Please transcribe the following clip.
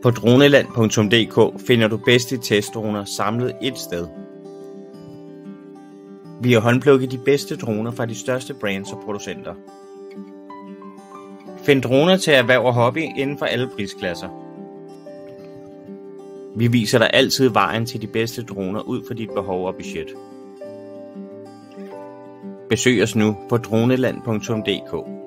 På droneland.dk finder du bedste testdroner samlet ét sted. Vi har håndplukket de bedste droner fra de største brands og producenter. Find droner til erhverv og hobby inden for alle prisklasser. Vi viser dig altid vejen til de bedste droner ud fra dit behov og budget. Besøg os nu på droneland.dk.